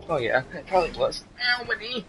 Oh yeah, it probably was. Ow, my knee.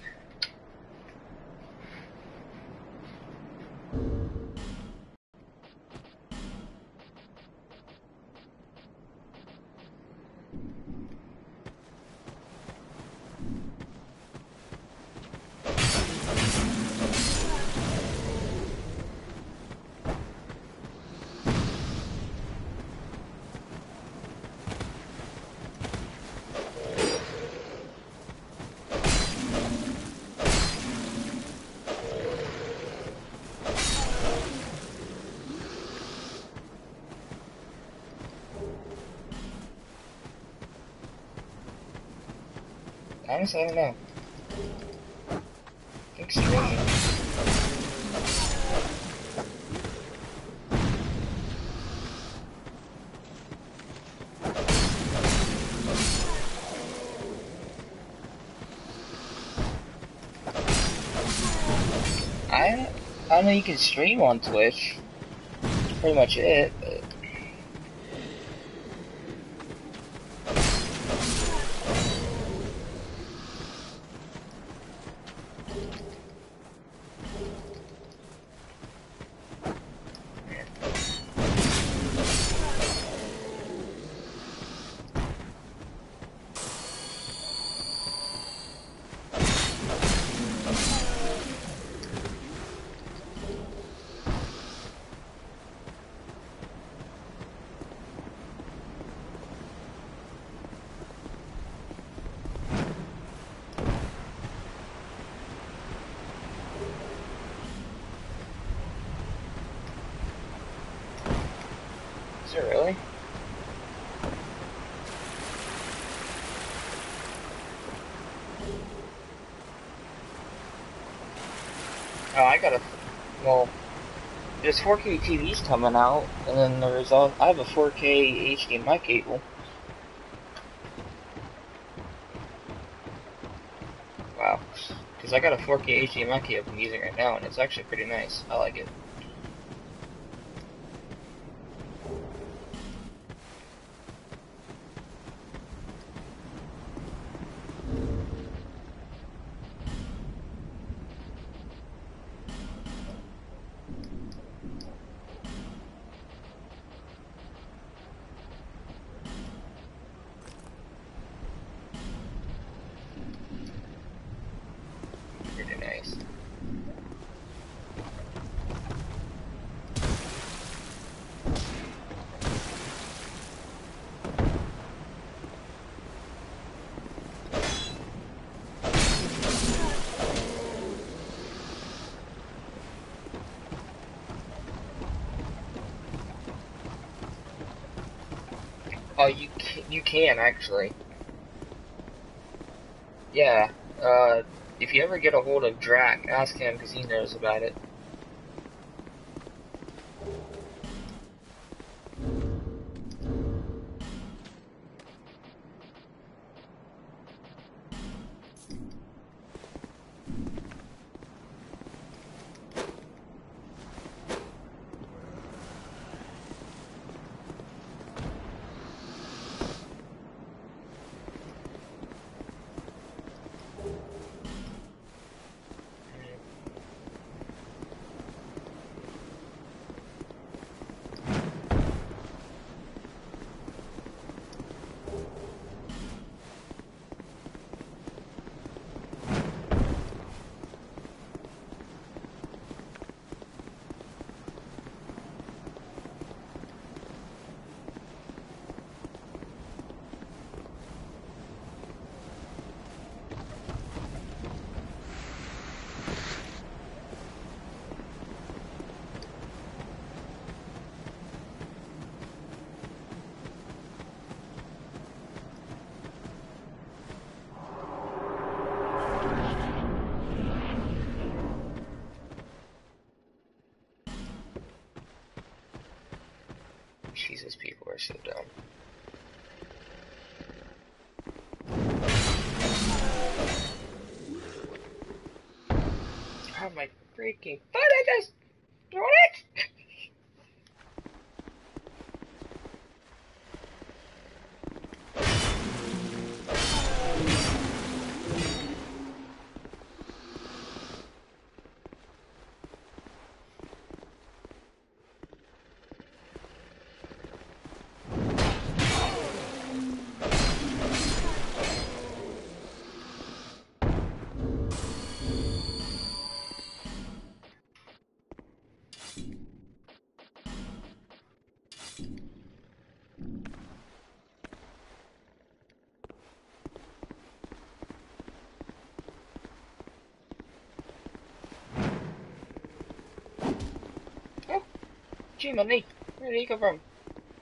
Honestly, I don't know. I think so. I know you can stream on Twitch. That's pretty much it. But is it really? Oh, I gotta. Well, there's 4K TVs coming out, and then there's all. I have a 4K HDMI cable. Wow. Because I got a 4K HDMI cable I'm using right now, and it's actually pretty nice. I like it. Pretty nice. Oh, you can actually. Yeah. If you ever get a hold of Drac, ask him because he knows about it. Jesus, people are so dumb. Oh my freaking foot! I just threw it. Gee, money. Where did he come from?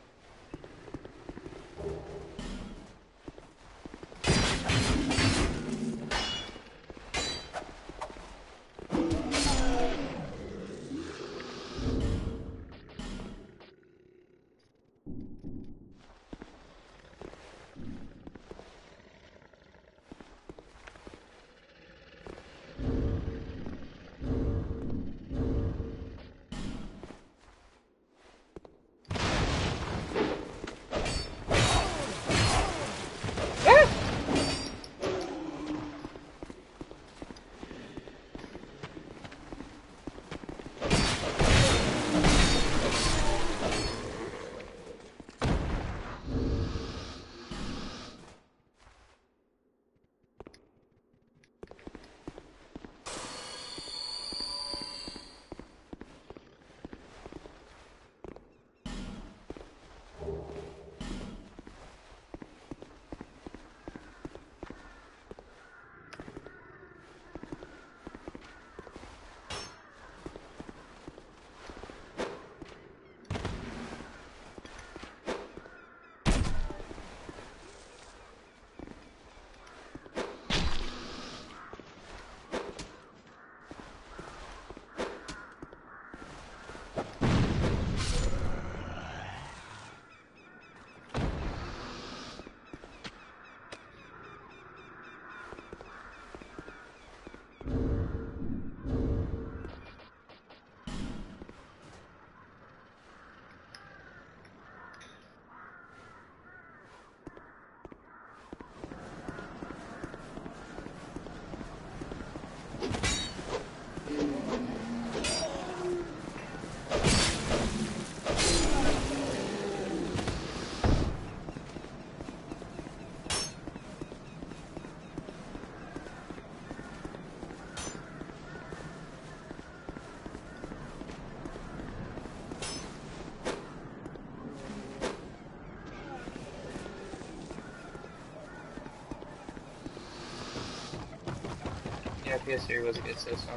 Yeah, PS3 was a good system.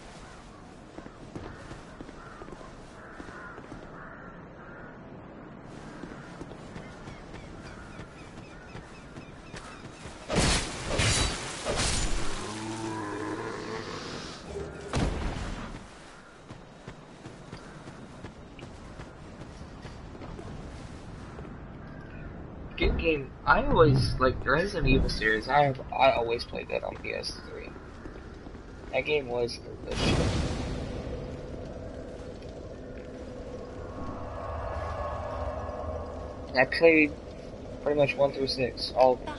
Good game. I always like the Resident Evil series. I always played that on PS3. That game was delicious. I played pretty much 1 through 6, all of them.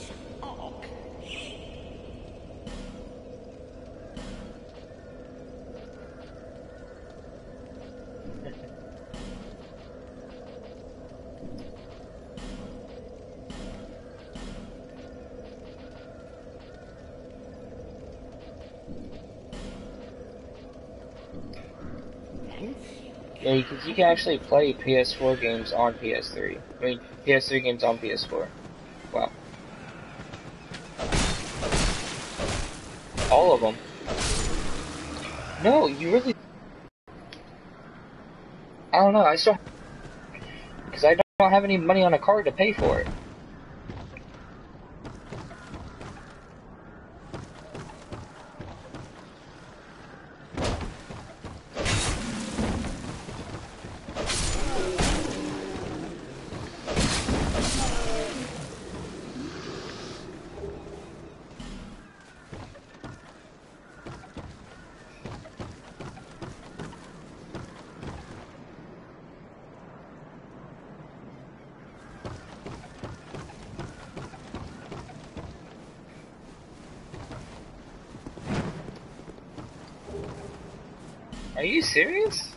Yeah, because you can actually play PS4 games on PS3. I mean, PS3 games on PS4. Wow. All of them. No, you really... I don't know, I still... Because I don't have any money on a card to pay for it. Are you serious?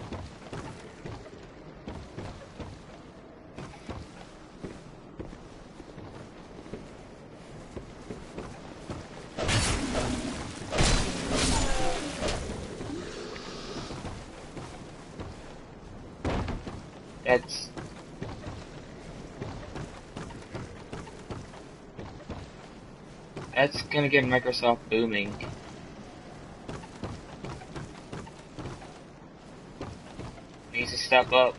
That's gonna get Microsoft booming. needs to step up.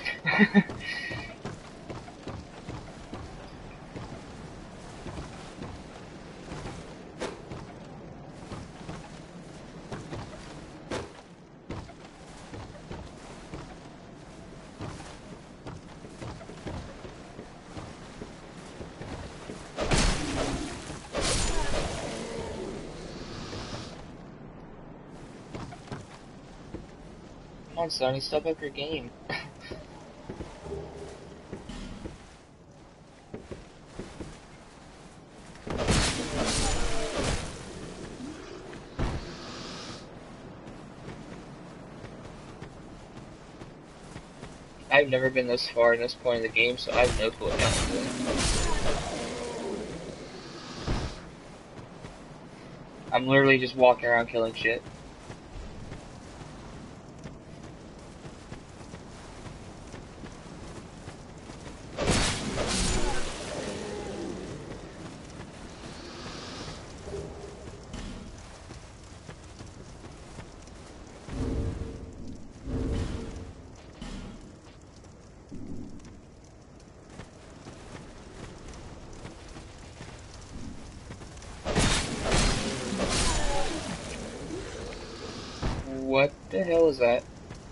Come on, Sonny, step up your game. I've never been this far in this point in the game, so I have no clue what I'm doing. I'm literally just walking around killing shit. What the hell is that?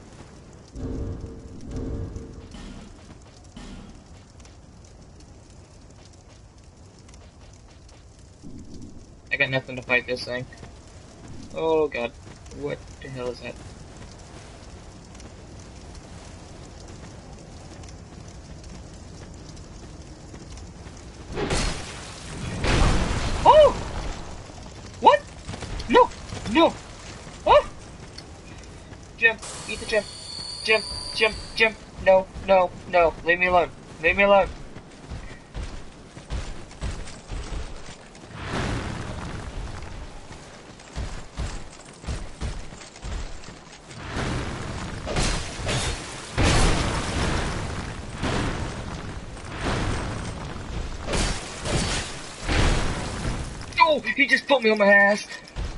I got nothing to fight this thing. Oh god. What the hell is that? Oh! What? No! No! Oh! Jim, eat the Jim. Jim. No. Leave me alone. Leave me alone. Oh, he just put me on my ass.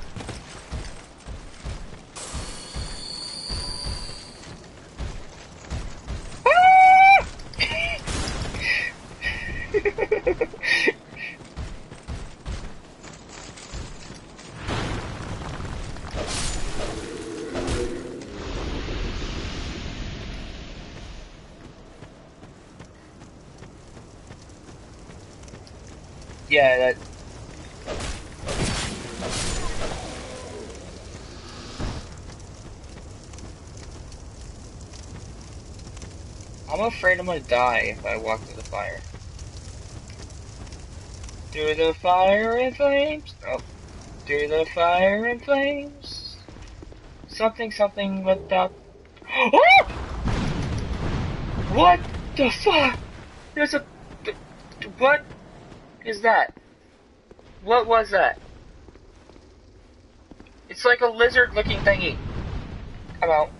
Yeah, that. I'm afraid I'm gonna die if I walk through the fire. Through the fire and flames. Oh. Through the fire and flames. Something without. Oh! What the fuck? There's a. What is that? What was that? It's like a lizard looking thingy. I'm out.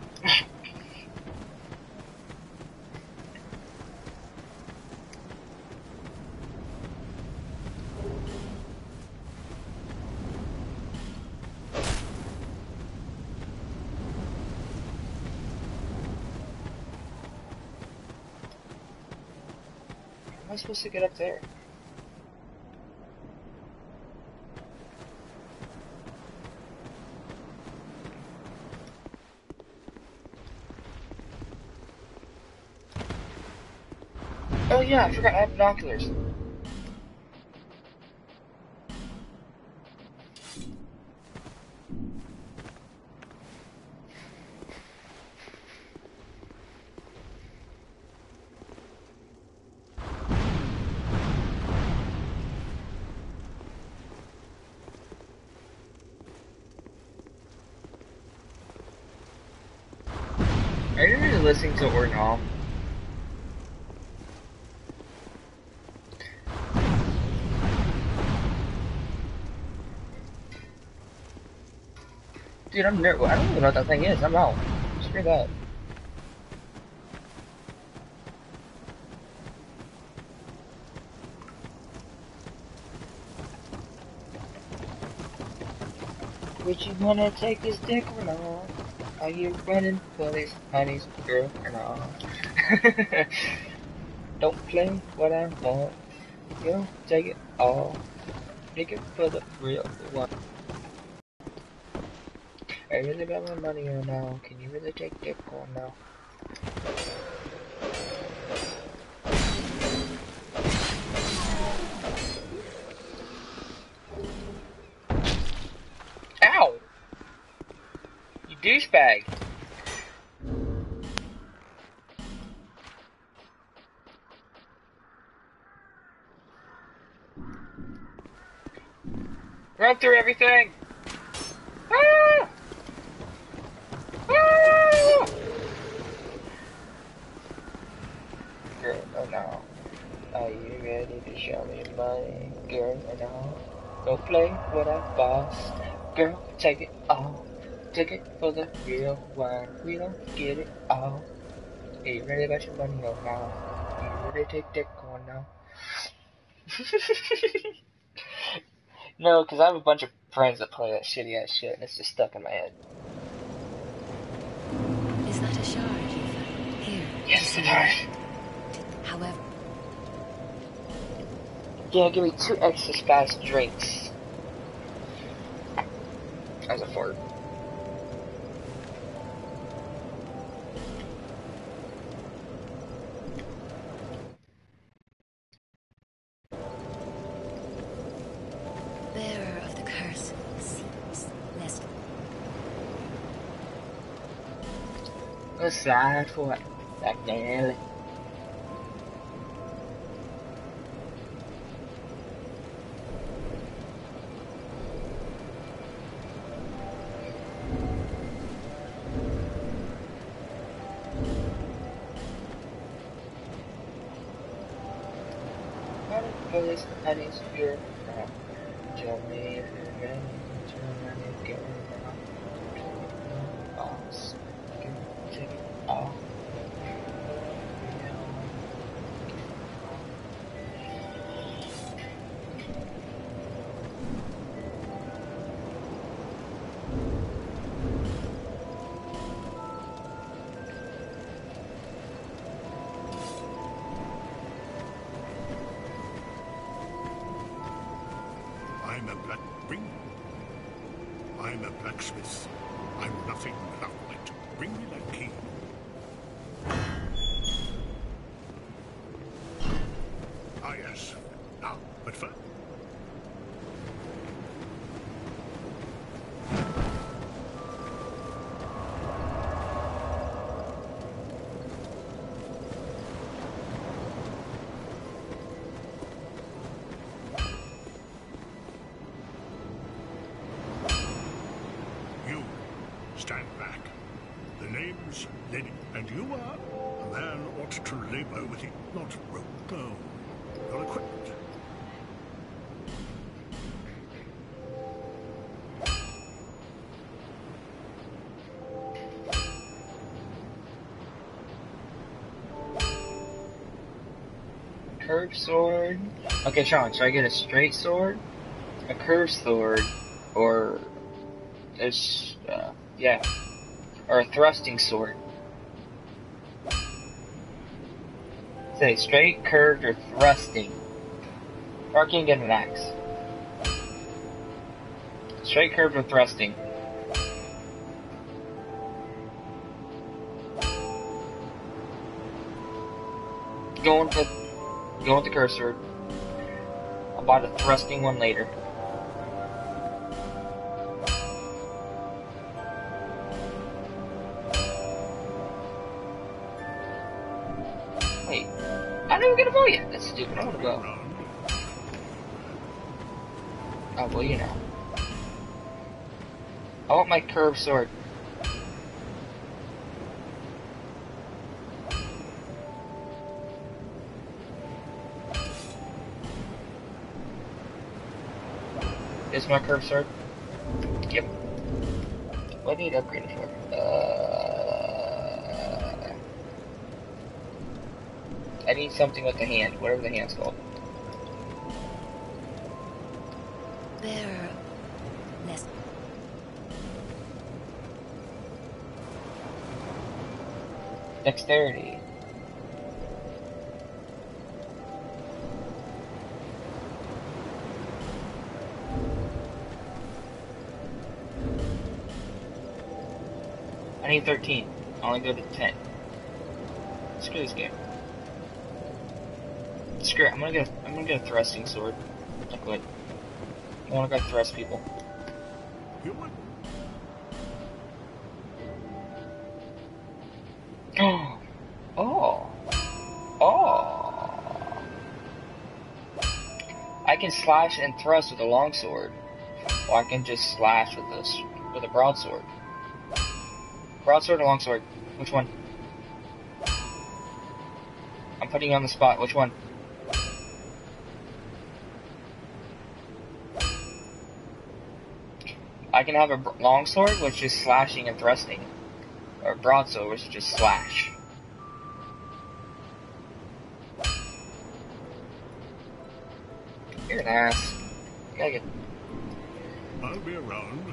How am I supposed to get up there? Oh yeah, I forgot I have binoculars. Are you really listening to Orton Hall? Dude, I'm nervous. I don't even know what that thing is. I'm out. Screw that. Would you wanna take his dick or not? Are you running for these honeys, girl, or not? Don't play what I want. You know, take it all. Take it for the real one. I really got my money or now. Can you really take that call now? Ow! You douchebag! Run through everything! Ah! Ah! Girl, oh no. Are you ready to show me money? Girl, oh no. Go play with a boss. Girl, take it all. Take it for the real one. We don't get it all. Are you ready about your money or now? You ready to take that call now? No, because I have a bunch of friends that play that shitty ass shit and it's just stuck in my head. Is that a shard you found? Here. Yes, it is. However. Yeah, give me 2 extra fast drinks. As a fart. Bearer of the curse seems less. Let's slide for it. Back there. Police, honey's pure. Tell me if you're ready to run it, get it out. Boss, take it all. I'm a blacksmith. I'm nothing without light. Bring me that key. Ah, yes. Now, but first. Stand back. The name's Lenny, and you are? A man ought to labor with it, not rope. No, your equipment. Curved sword. Okay, Sean, should I get a straight sword, a curved sword, or this? Yeah, or a thrusting sword? Say straight, curved, or thrusting. Or I can get an axe. Straight, curved, or thrusting. Going with the curved sword. I'll buy the thrusting one later. Wait, I didn't get a bow yet. That's stupid. I want a bow. Oh, well, you know. I want my curved sword. Is my curved sword? Yep. What do I need to upgrade it for? I need something with the hand, whatever the hand's called. Bearer. Less. Dexterity. I need 13. I only go to 10. Screw this game. Screw it. I'm gonna get a thrusting sword. Like what? I wanna go thrust people. Human? Oh. Oh. Oh. I can slash and thrust with a longsword. Or I can just slash with a broadsword. Broadsword or longsword? Which one? I'm putting you on the spot. Which one? I can have a longsword, which is slashing and thrusting. Or a broadsword, which is just slash. You're an ass. You gotta get... I'll be around.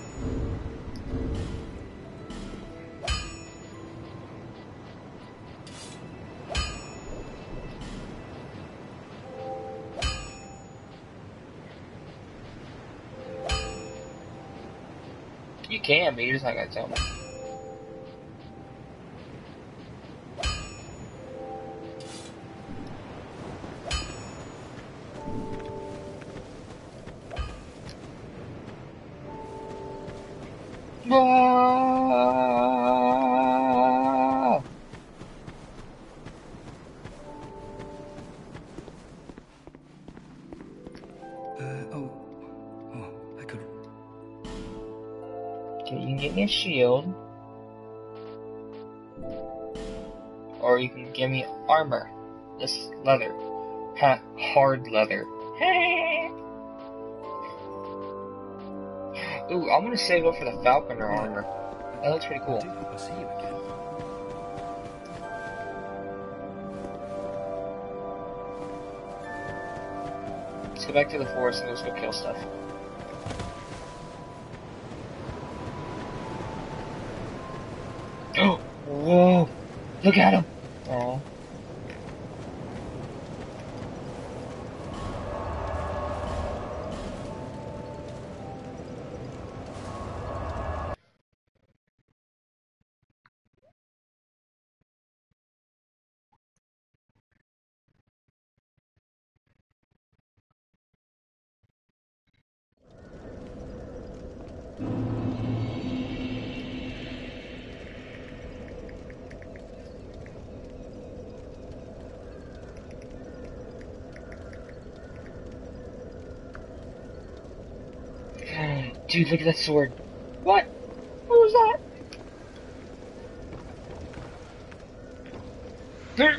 You can, but you're just not gonna tell me. Ah! I could. Okay, you can give me a shield. Or you can give me armor. This leather. Hard leather. Ooh, I'm gonna save up for the Falconer armor. That looks pretty I cool. do hope I see you again. Let's go back to the forest and let's go kill stuff. Oh! Whoa! Look at him! Oh. Dude, look at that sword. What? What was that? There.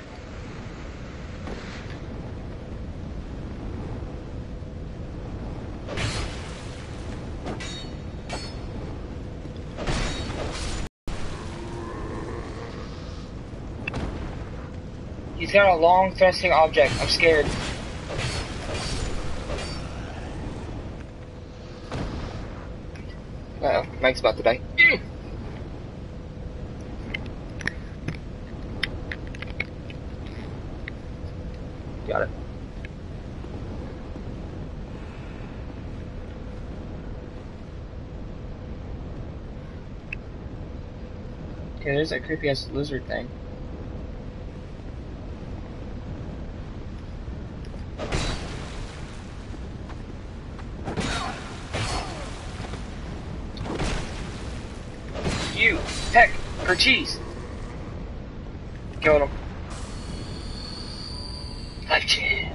He's got a long thrusting object. I'm scared. Uh-oh, Mike's about to die. Got it. Okay, there's that creepy ass lizard thing. You, heck, or cheese. Killed him. Life jam.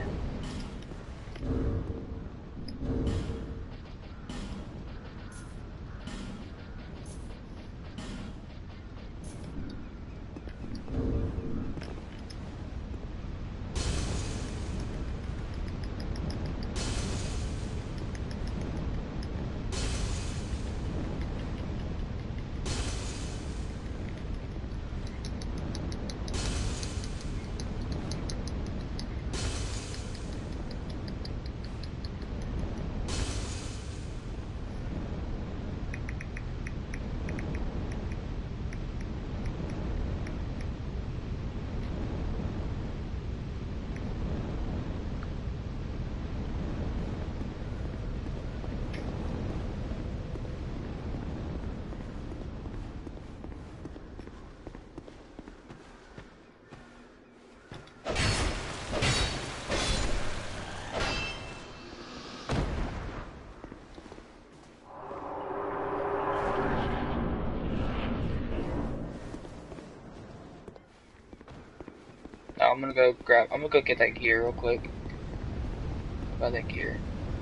I'm gonna go get that gear real quick. Buy that gear.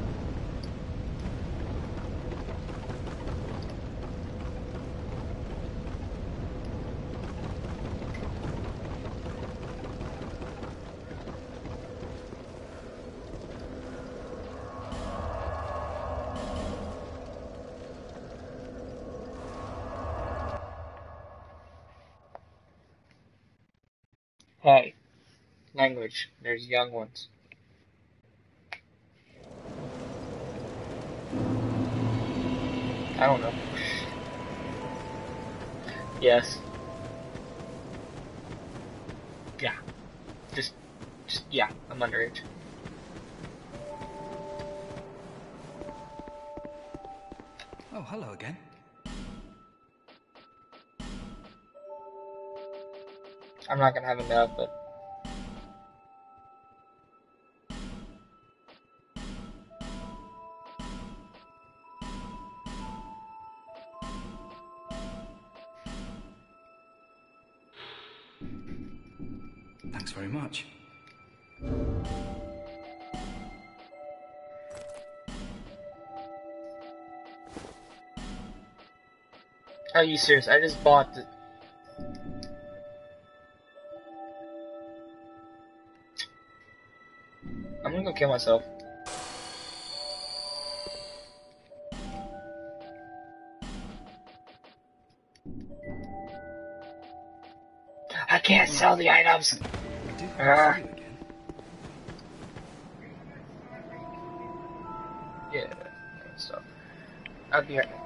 Hey, language. There's young ones. I don't know. Yes. Yeah. Just, yeah, I'm underage. Oh, hello again. I'm not gonna have enough, but Thanks very much. are you serious? I just bought the. I'm gonna go kill myself. I can't sell the items. We do Ah. see you again. Yeah. So I'll be right back.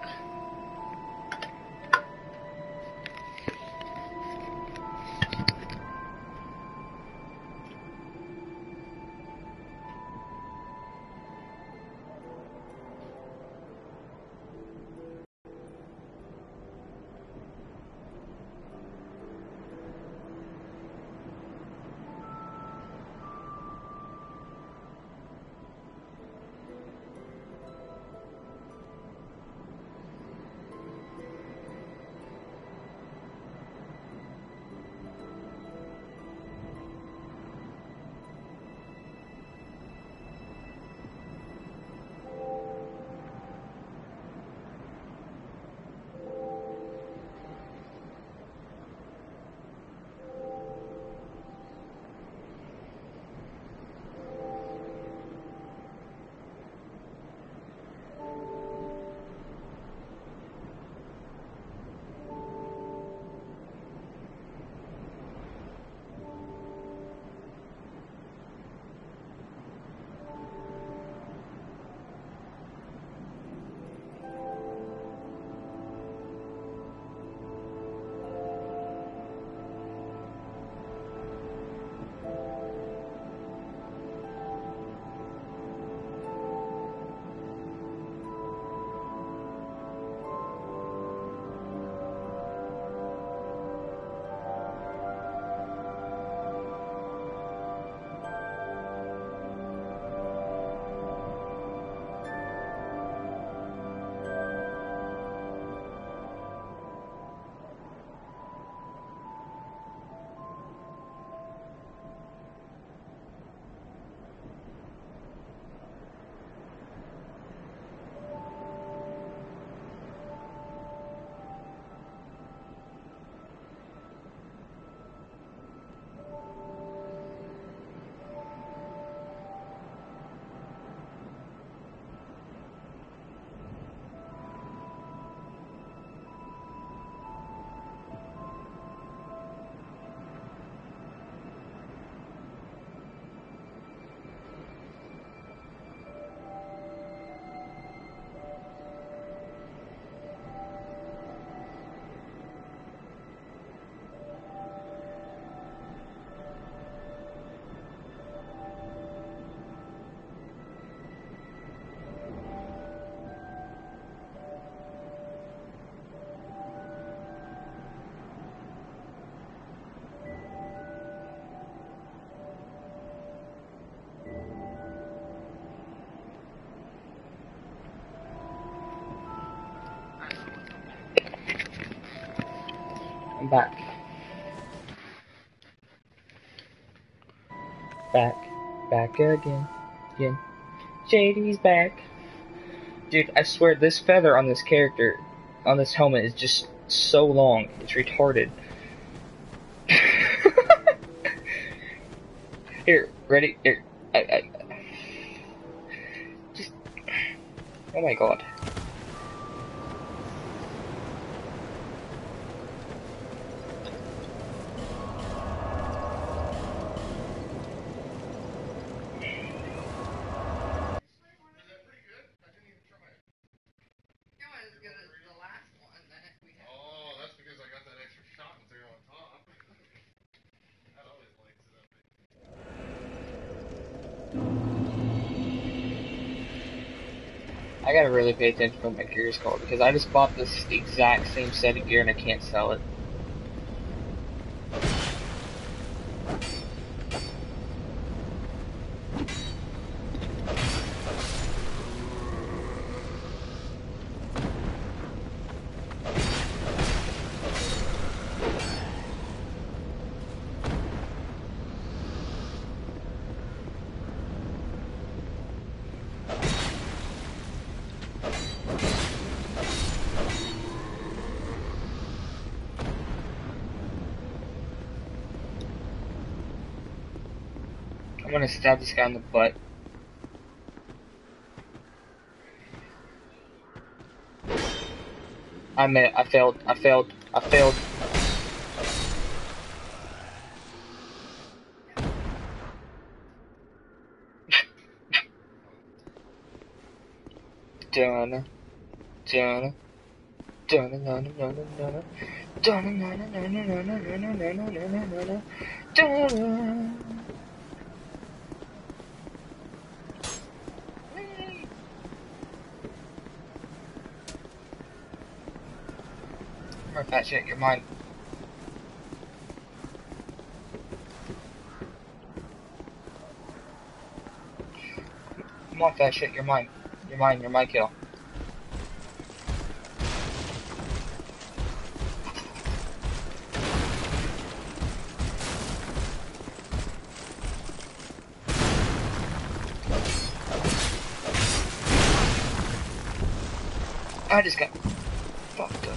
I'm back. Back. Back again. Again. Shady's back. Dude, I swear this feather on this character, on this helmet, is just so long. It's retarded. Here, ready? Here. Just. Oh my god. I gotta really pay attention to what my gear is called because I just bought this exact same set of gear and I can't sell it. I'm gonna stab this guy in the butt. I failed. Dun, dun, dun, dun, dun, dun, dun, dun. Come on, fat shit, you're mine. Come on, fat shit, you're mine. You're mine, you're my kill. I just got fucked up.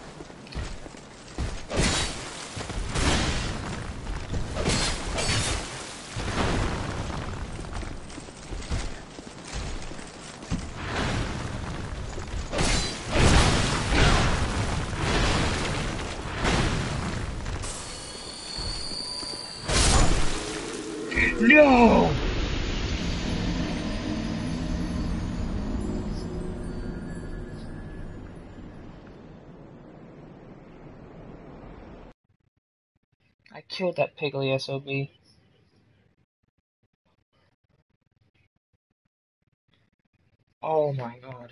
No! I killed that Piggly SOB. Oh my god.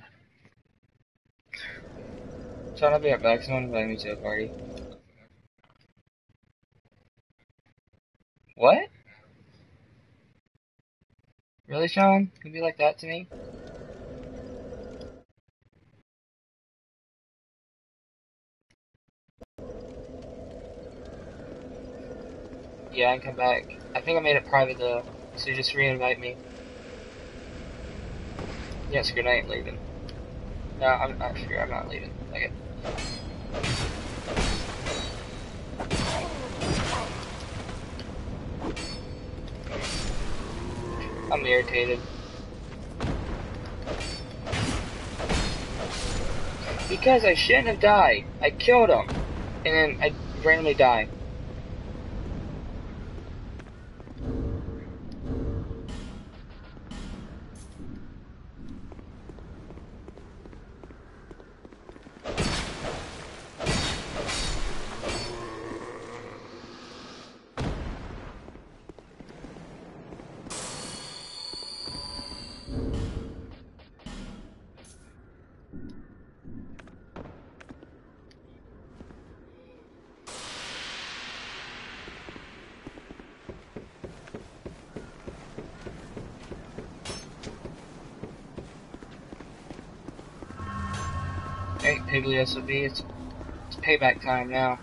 So I'll be right back, someone invited me to a party. What? Really, Sean? You can be like that to me? Yeah, I can come back. I think I made it private though, so just re-invite me. Yes, good night, leaving. No, I'm not sure, I'm not leaving. Okay. I'm irritated. Because I shouldn't have died. I killed him. And then I randomly die. Hey, Piggly SOB, it's payback time now.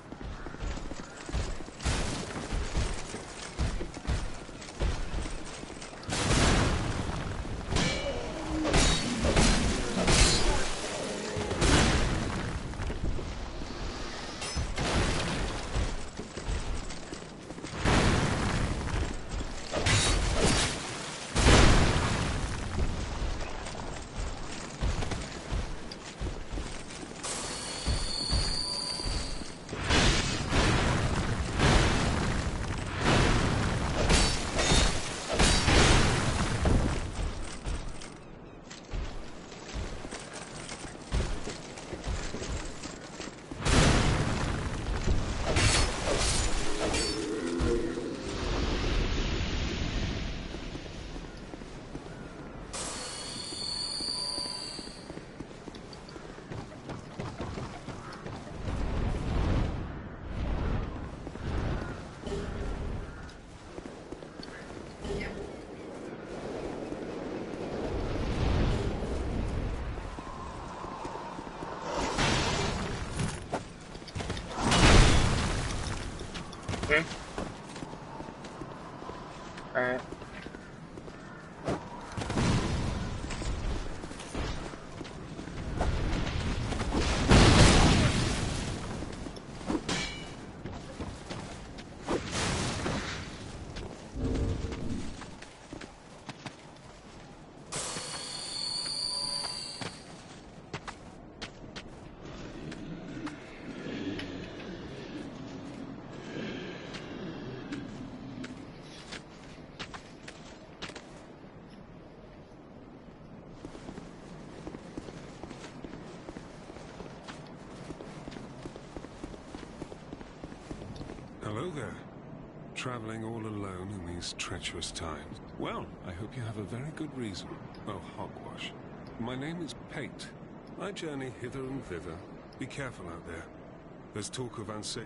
Alright. Hello there. Traveling all alone in these treacherous times. Well, I hope you have a very good reason. Oh, hogwash. My name is Pate. I journey hither and thither. Be careful out there. There's talk of unsafe...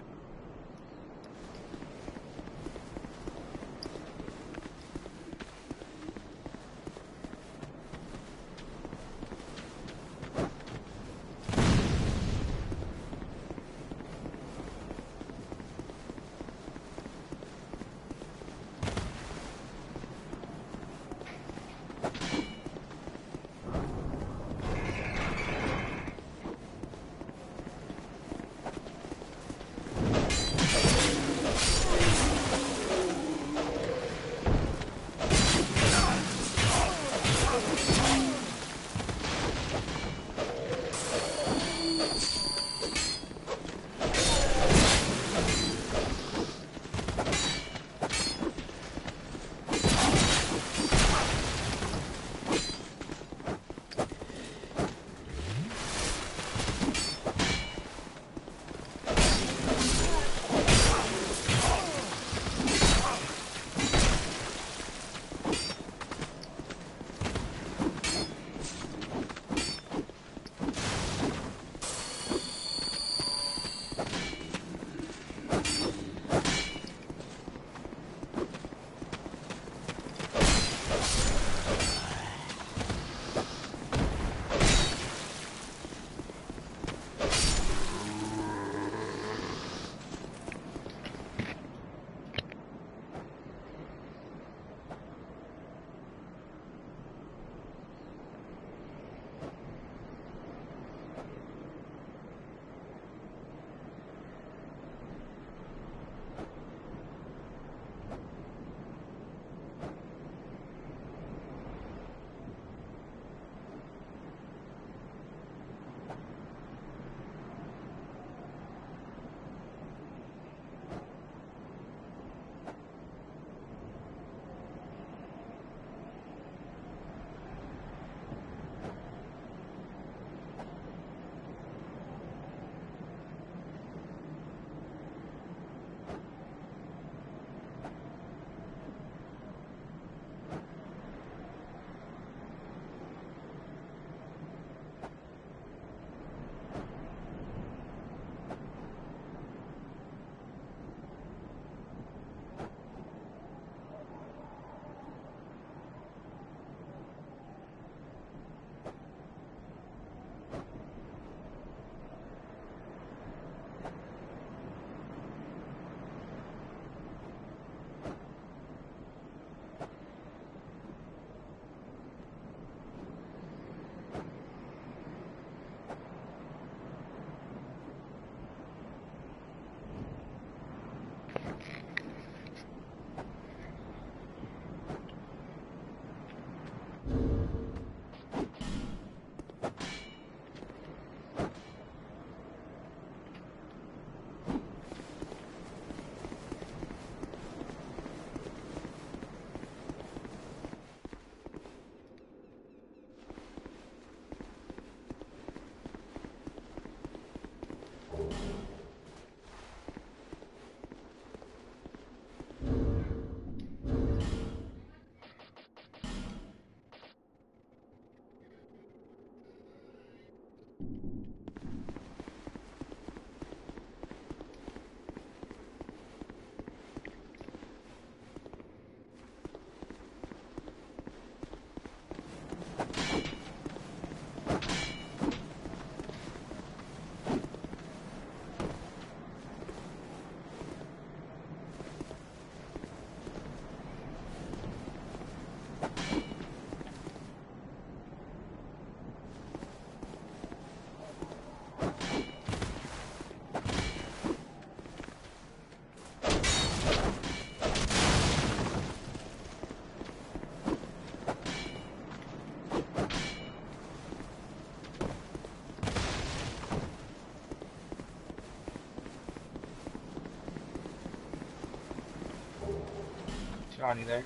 Connie there.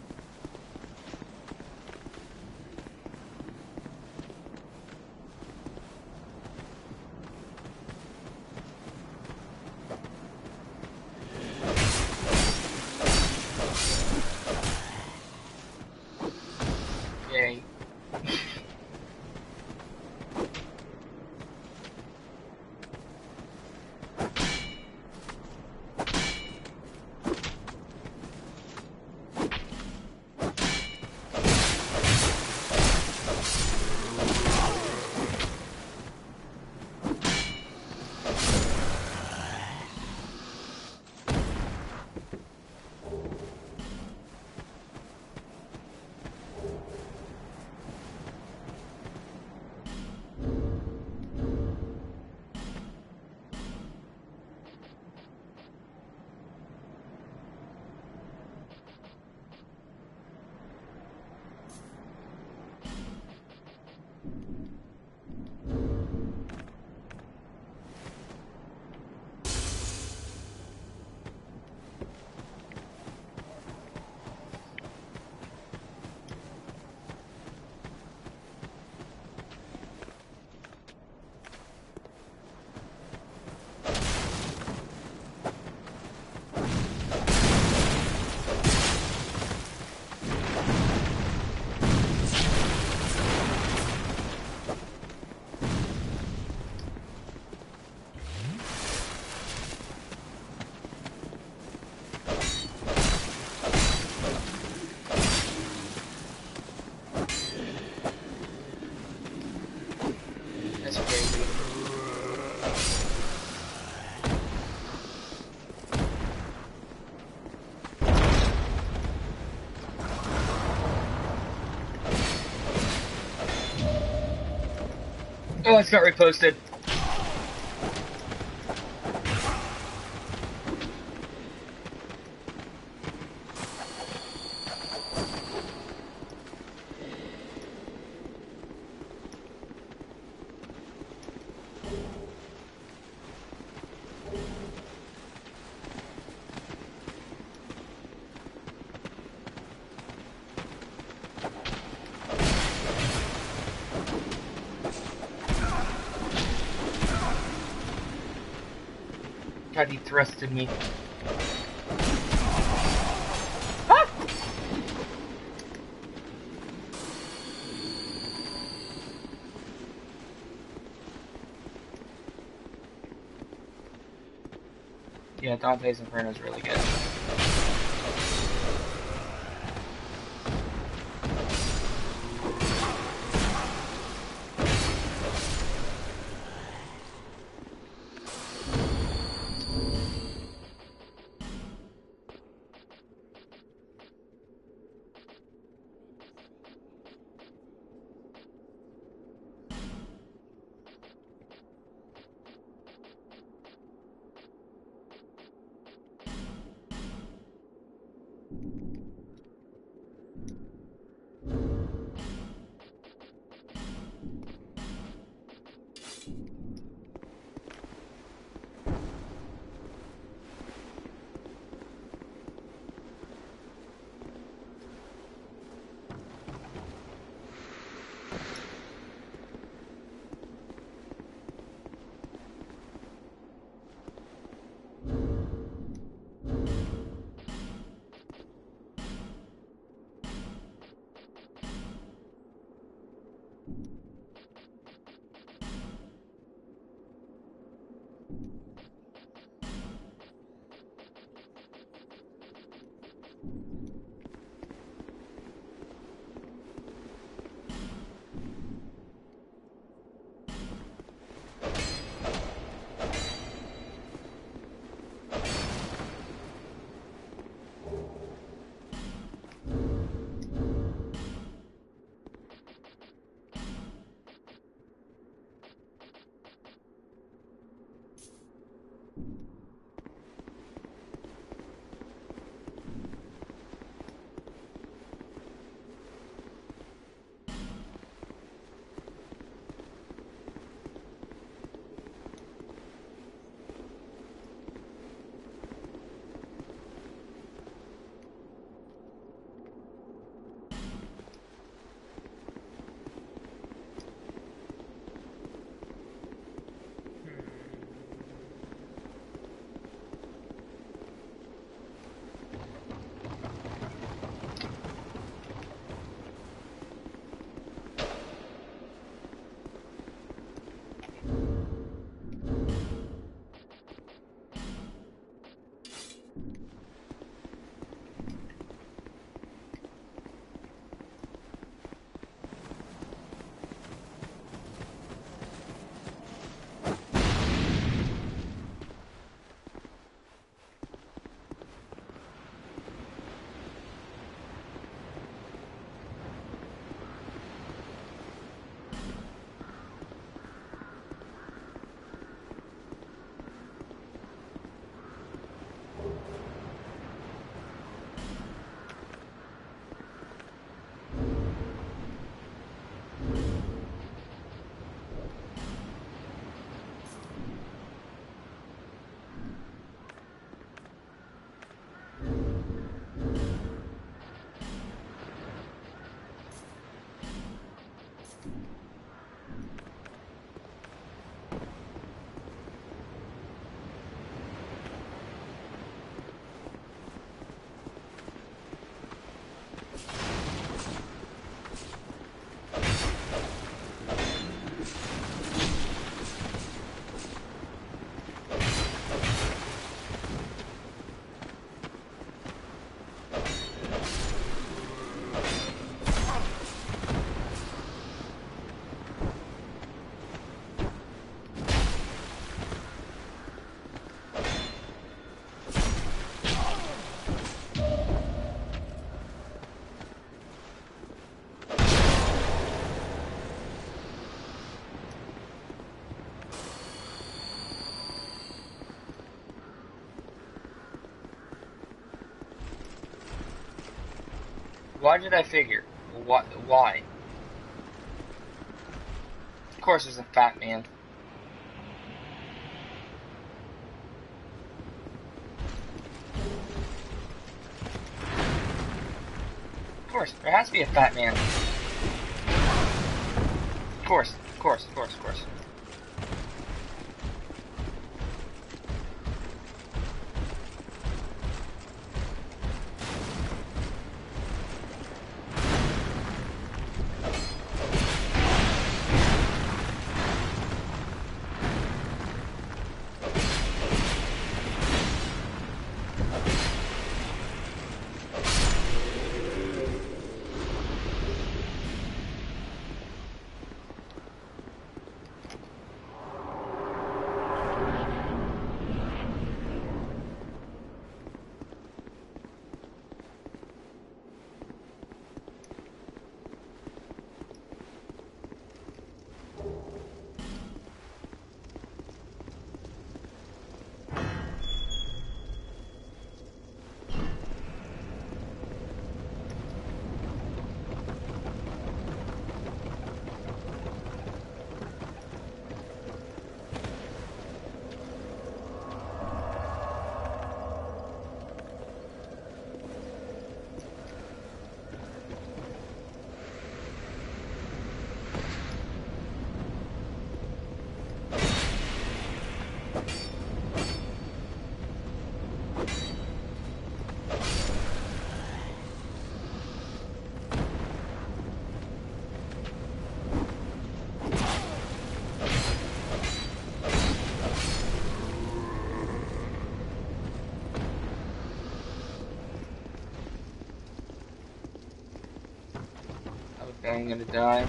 Yay. That's crazy. Oh, it's got reposted. God, he thrusted me. Ah! Yeah, Dante's Inferno is really good. Why did I figure? What? Why? Of course there's a fat man. Of course, there has to be a fat man. Of course, of course, of course, of course. I'm gonna die.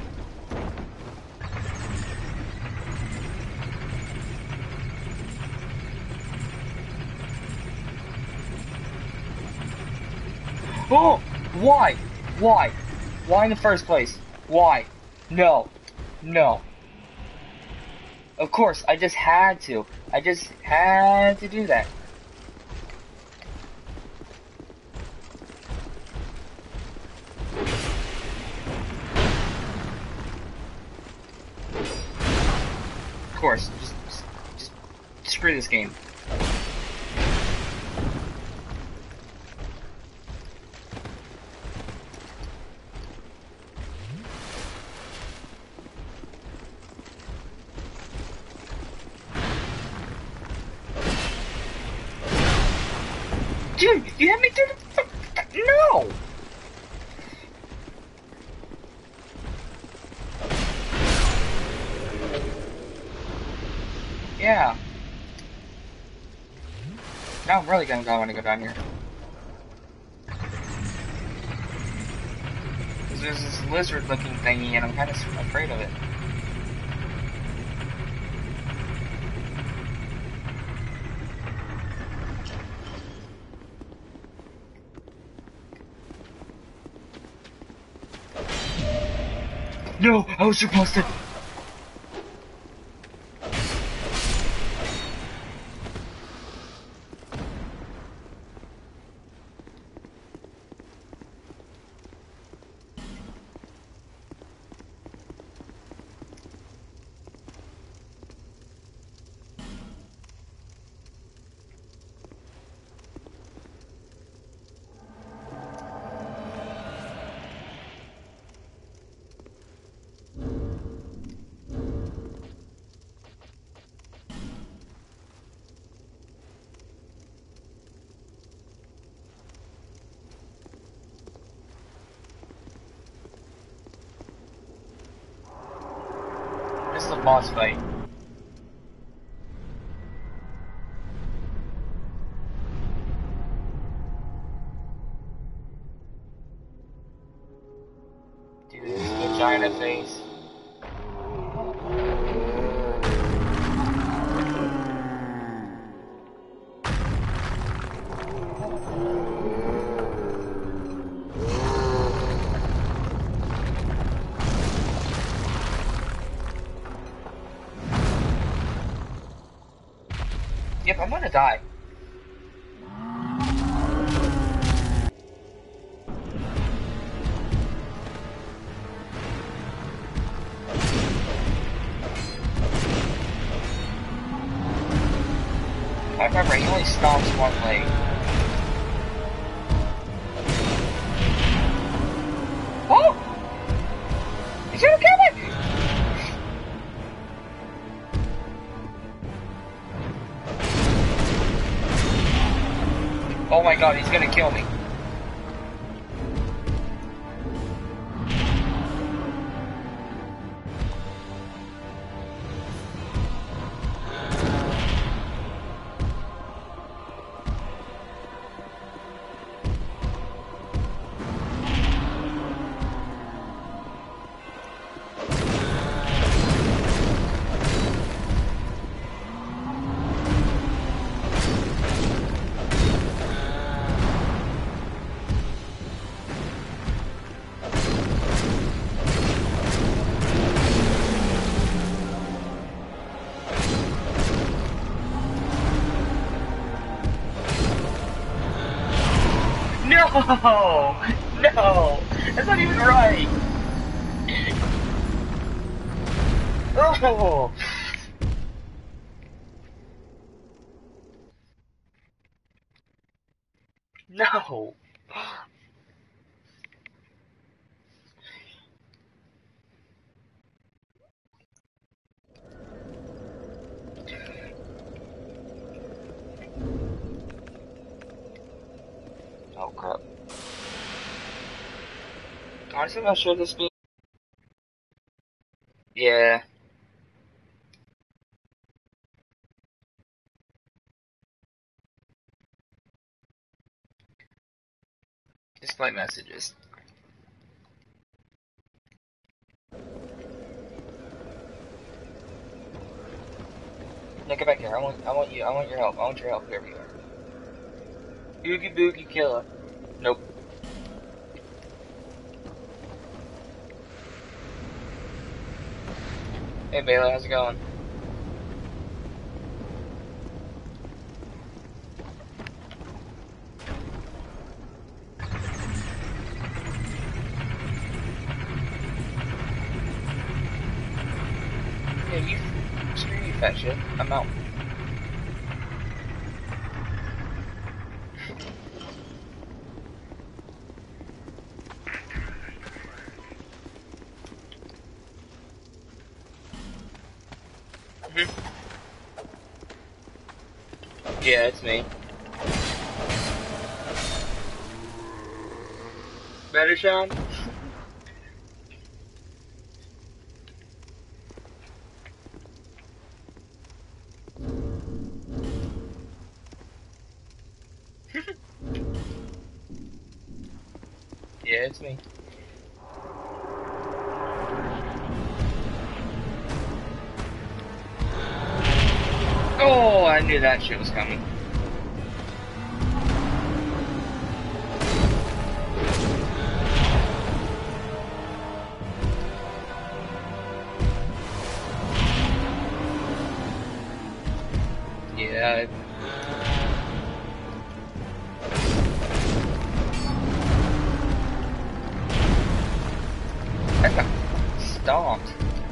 Oh! Why? Why? Why in the first place? Why? No. No. Of course, I just had to. I just had to do that. Of course, just screw this game. Dude, you had me through the... No! Yeah. Now I'm really gonna want to go down here. Because there's this lizard-looking thingy, and I'm kind of afraid of it. No, I was supposed to. This is a boss fight. Dude, this is a vagina face. Yep, I'm gonna die. I remember he only stomps one leg. Oh! He's gonna kill me! Oh my god, he's gonna kill me. No! No! That's not even right! Oh! No! Oh crap. Honestly, I'm not sure this game. Yeah. Display messages. Now get back here. I want your help. I want your help, whoever you are. Oogie Boogie Killer. Nope. Hey Bailey, how's it going? Yeah, you screw you, fat shit. I'm out. Yeah, it's me. Better, Sean? Yeah, it's me. Oh, I knew that shit was coming. Yeah. I got stomped.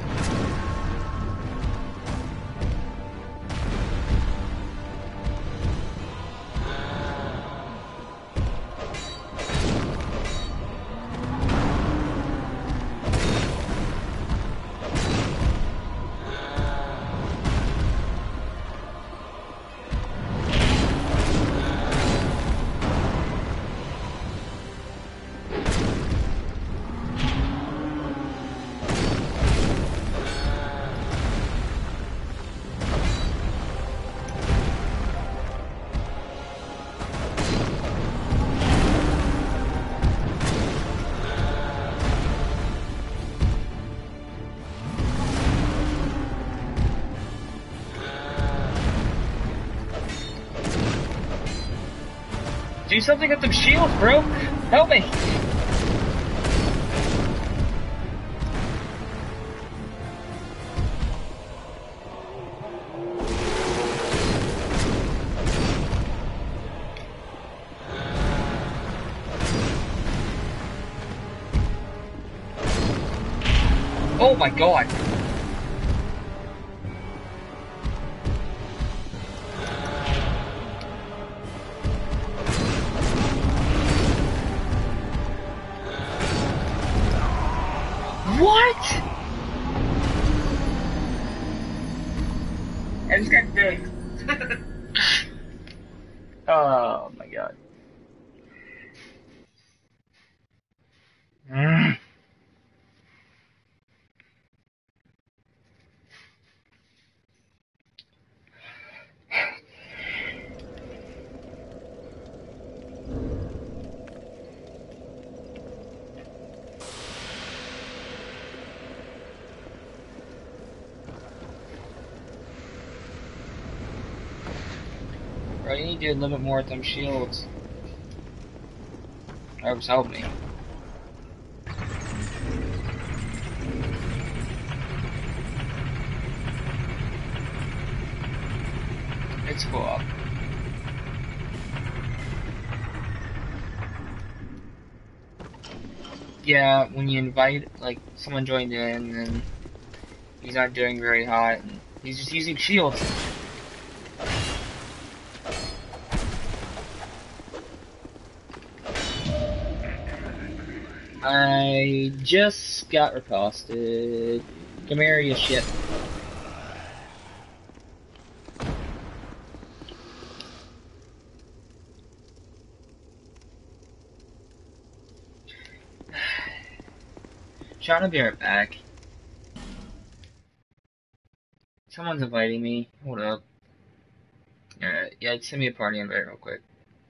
Do something with them shields, bro! Help me! Oh my god! Oh my god. Mm. Bro, you need to do a little bit more with them shields. That was help me. It's cool. Yeah, when you invite, like, someone joined in and he's not doing very hot, and he's just using shields. I just got riposted. Come here, you shit. Trying to be right back. Someone's inviting me. Hold up. Alright, yeah, send me a party invite real quick.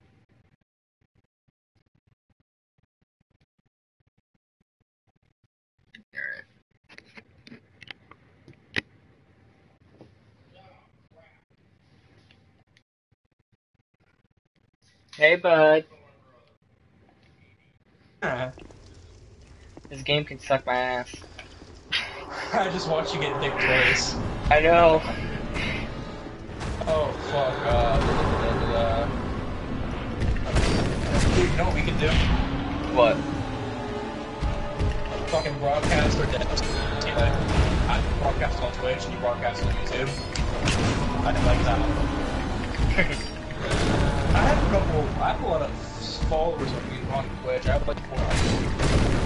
Alright. Hey, bud. This game can suck my ass. I just watched you get dick twice. I know. Oh, fuck. Dude, you know what we can do? What? Fucking broadcast or death. I broadcast on Twitch and you broadcast on YouTube. I didn't like that. I have a lot of followers on Twitch. I have like 400.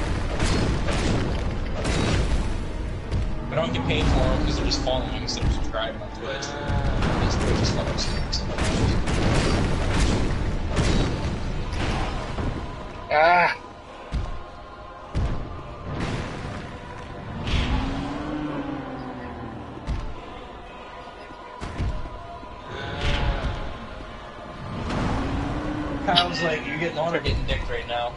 I don't get paid for them because they're just following instead of subscribing on Twitch. Because Twitch is fucking stupid. Ah! Kyle's like, you getting on or getting dicked right now?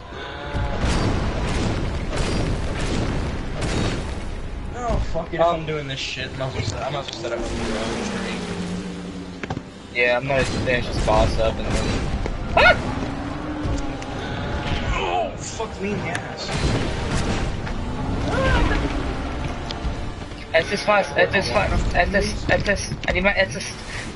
Oh, fuck it, if I'm doing this shit, I might as well set up a stream. Yeah, I'm gonna finish this boss up and then... Ah! Oh, fuck me in the ass. It's this fast, it's this fast, it's this, I need my, it's this...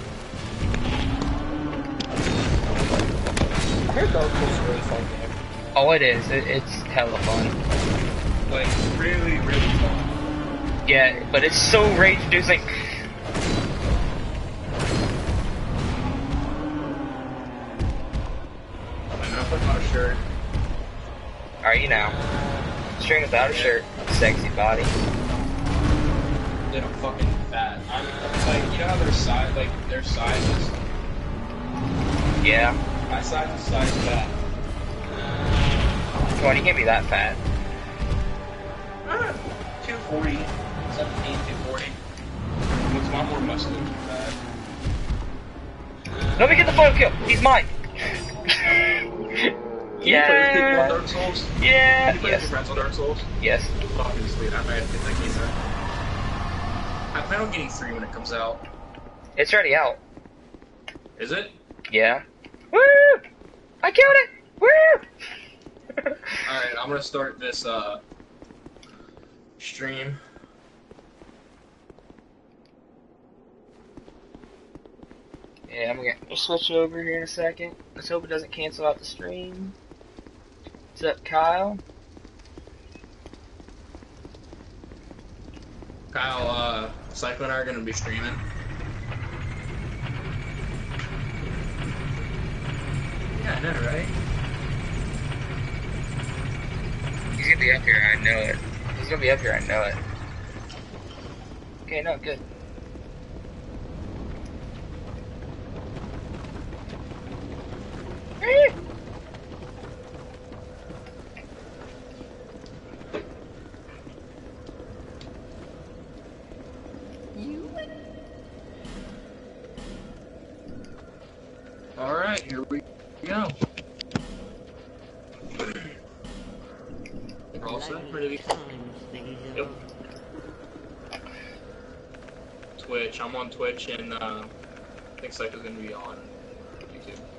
I heard Dark Souls is a really fun game. Oh, it is, it's hella fun. Like, really, really fun. Yeah, but it's so rage-inducing. I'm not putting on a shirt. Are you now? String without a shirt, sexy body. Then I'm fucking fat. I'm like, you know how their size, like, their sizes? Yeah. My size is size fat. Come on, you can't be that fat. 240. 17, 240. What's my more muscular than that? Let me get the photo kill. He's mine. Can you play with people on Dark Souls? Yeah. Can you play with your friends on Dark Souls? Yes. Fucking sweet. I might have to get that game then. I plan on getting 3 when it comes out. It's already out. Is it? Yeah. Woo! I killed it! Woo! Alright, I'm gonna start this, stream. Yeah, I'm gonna switch over here in a second. Let's hope it doesn't cancel out the stream. What's up, Kyle? Kyle, Cycle and I are gonna be streaming. Yeah, I know, right? He's gonna be up here, I know it. He's gonna be up here, I know it. Okay, no, good. Alright, here we go. We're all set for the Yep. Twitch. I'm on Twitch, and I think Psycho's gonna be on YouTube.